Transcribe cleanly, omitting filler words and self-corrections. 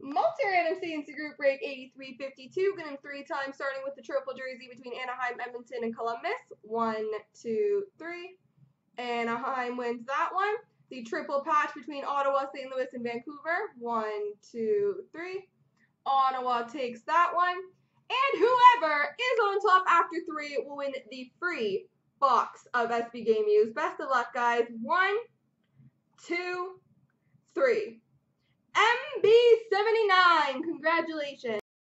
Multi-random C&C group break 8352. Get them 3 times, starting with the triple jersey between Anaheim, Edmonton, and Columbus. 1, 2, 3. Anaheim wins that one. The triple patch between Ottawa, St. Louis, and Vancouver. 1, 2, 3. Ottawa takes that one. And whoever is on top after 3 will win the free box of SB Game Used. Best of luck, guys. 1, 2, 3. MB79, congratulations.